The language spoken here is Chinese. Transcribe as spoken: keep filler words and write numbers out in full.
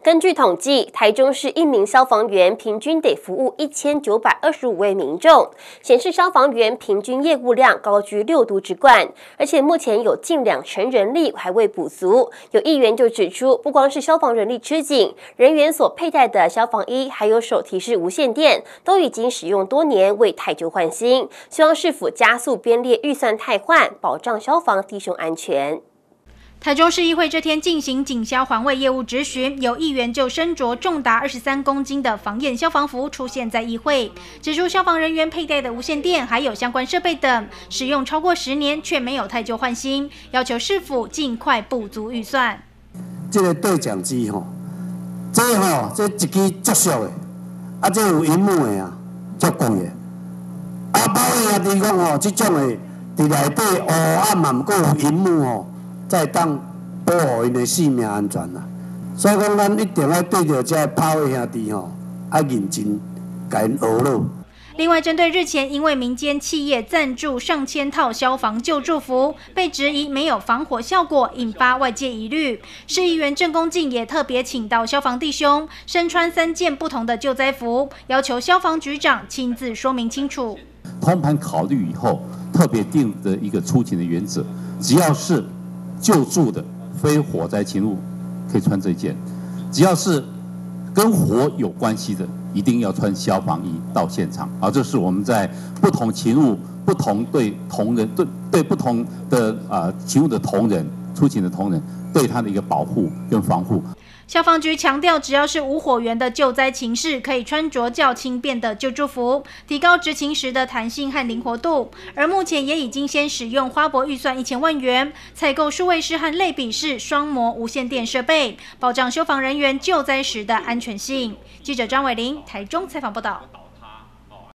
根据统计，台中市一名消防员平均得服务一千九百二十五位民众，显示消防员平均业务量高居六都之冠。而且目前有近两成人力还未补足。有议员就指出，不光是消防人力吃紧，人员所佩戴的消防衣还有手提式无线电，都已经使用多年，未汰旧换新。希望市府加速编列预算汰换，保障消防弟兄安全。 台中市议会这天进行警消环卫业务质询，有议员就身着重达二十三公斤的防焰消防服出现在议会，指出消防人员佩戴的无线电还有相关设备等使用超过十年，却没有汰旧换新，要求市府尽快补足预算。 这个对讲机吼，这吼这一支足俗的，啊，这有荧幕的啊，足贵的。啊，包兄弟讲吼，这种的伫内底黑暗嘛，毋过有荧幕吼。 再当保护因的性命安全啦，所以讲咱一定要对着这炮的兄弟吼，要认真甲因学咯。 另外，针对日前因为民间企业赞助上千套消防救助服，被质疑没有防火效果，引发外界疑虑，市议员郑公进也特别请到消防弟兄身穿三件不同的救灾服，要求消防局长亲自说明清楚。 通盘考虑以后，特别定的一个出勤的原则，只要是 救助的非火灾勤务可以穿这件，只要是跟火有关系的，一定要穿消防衣到现场。啊，这是我们在不同勤务、不同对同仁、对对不同的啊、呃、勤务的同仁、出勤的同仁，对他的一个保护跟防护。 消防局强调，只要是无火源的救灾情势，可以穿着较轻便的救助服，提高执勤时的弹性和灵活度。而目前也已经先使用花博预算一千万元，采购数位式和类比式双模无线电设备，保障消防人员救灾时的安全性。记者张伟玲台中采访报道。